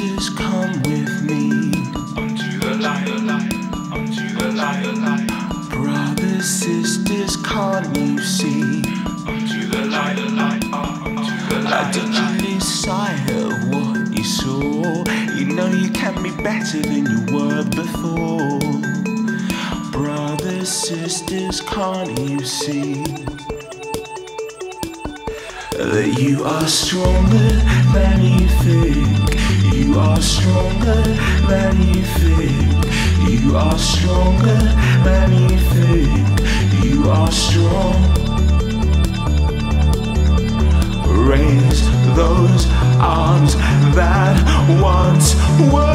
sisters, come with me unto the light, unto the light. Brothers, sisters, can't you see? Unto the light, unto the light. Did you lose sight of what you saw? You know you can be better than you were before. Brothers, sisters, can't you see that you are stronger than you think? You are stronger than you think. You are stronger than you think. You are strong. Raise those arms that once were